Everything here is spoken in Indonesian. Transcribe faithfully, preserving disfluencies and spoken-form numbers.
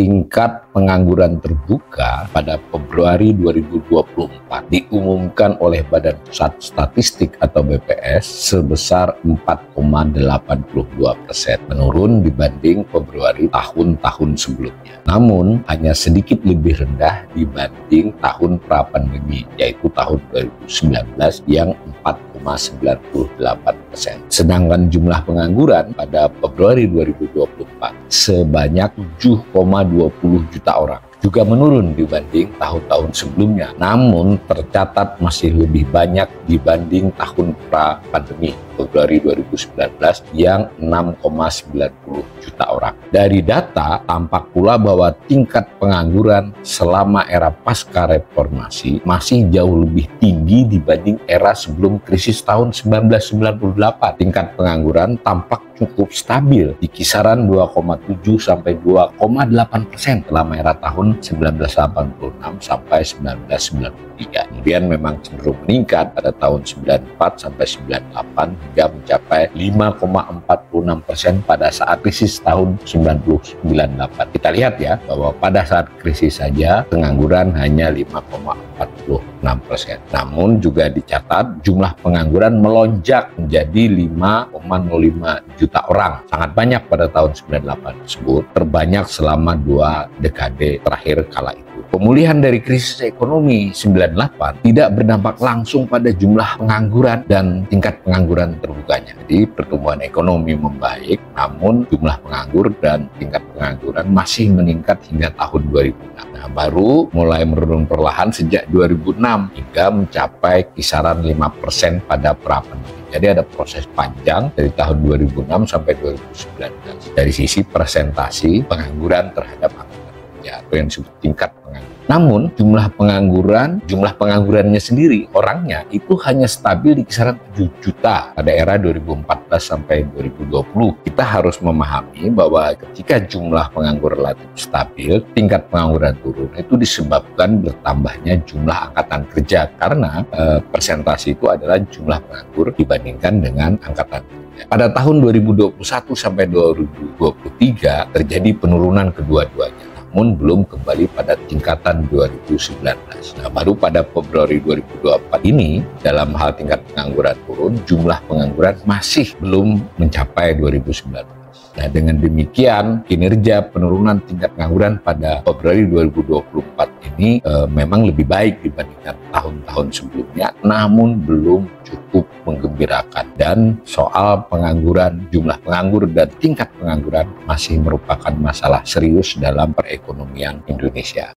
tingkat pengangguran terbuka pada Februari dua ribu dua puluh empat diumumkan oleh Badan Pusat Statistik atau B P S sebesar empat koma delapan dua persen, menurun dibanding Februari tahun-tahun sebelumnya. Namun, hanya sedikit lebih rendah dibanding tahun pra-pandemi, yaitu tahun dua ribu sembilan belas yang empat koma sembilan delapan persen. Sedangkan jumlah pengangguran pada Februari dua ribu dua puluh empat sebanyak tujuh koma dua puluh juta orang, juga menurun dibanding tahun-tahun sebelumnya, namun tercatat masih lebih banyak dibanding tahun pra-pandemi Februari dua ribu sembilan belas yang enam koma sembilan nol juta orang. Dari data tampak pula bahwa tingkat pengangguran selama era pasca reformasi masih jauh lebih tinggi dibanding era sebelum krisis tahun seribu sembilan ratus sembilan puluh delapan. Tingkat pengangguran tampak cukup stabil di kisaran dua koma tujuh sampai dua koma delapan persen selama era tahun seribu sembilan ratus delapan puluh enam sampai seribu sembilan ratus sembilan puluh tiga. Kemudian memang cenderung meningkat pada tahun sembilan puluh empat sampai sembilan puluh delapan hingga mencapai lima koma empat puluh enam persen pada saat krisis tahun sembilan puluh sembilan delapan. Kita lihat ya bahwa pada saat krisis saja pengangguran hanya lima koma empat puluh enam persen. Namun juga dicatat jumlah pengangguran melonjak menjadi lima koma nol lima juta orang. Sangat banyak pada tahun sembilan puluh delapan tersebut, terbanyak selama dua dekade terakhir kala itu. Pemulihan dari krisis ekonomi sembilan puluh delapan tidak berdampak langsung pada jumlah pengangguran dan tingkat pengangguran terbukanya. Jadi pertumbuhan ekonomi membaik, namun jumlah penganggur dan tingkat pengangguran masih meningkat hingga tahun dua ribu enam. Nah, baru mulai menurun perlahan sejak dua ribu enam hingga mencapai kisaran lima persen pada pra-pandemi. Jadi ada proses panjang dari tahun dua ribu enam sampai dua ribu sembilan belas dari sisi presentasi pengangguran terhadap angkatan kerja atau yang disebut tingkat pengangguran. Namun jumlah pengangguran, jumlah penganggurannya sendiri orangnya itu hanya stabil di kisaran tujuh juta pada era dua ribu empat belas sampai dua ribu dua puluh. Kita harus memahami bahwa ketika jumlah penganggur relatif stabil, tingkat pengangguran turun itu disebabkan bertambahnya jumlah angkatan kerja karena e, persentase itu adalah jumlah penganggur dibandingkan dengan angkatan kerja. Pada tahun dua ribu dua puluh satu sampai dua ribu dua puluh tiga terjadi penurunan kedua-duanya, namun belum kembali pada tingkatan dua ribu sembilan belas. Nah, baru pada Februari dua ribu dua puluh empat ini, dalam hal tingkat pengangguran turun, jumlah pengangguran masih belum mencapai dua ribu sembilan belas. Nah, dengan demikian, kinerja penurunan tingkat pengangguran pada Februari dua ribu dua puluh empat ini e, memang lebih baik dibandingkan tahun-tahun sebelumnya, namun belum cukup menggembirakan. Dan soal pengangguran, jumlah penganggur dan tingkat pengangguran masih merupakan masalah serius dalam perekonomian Indonesia.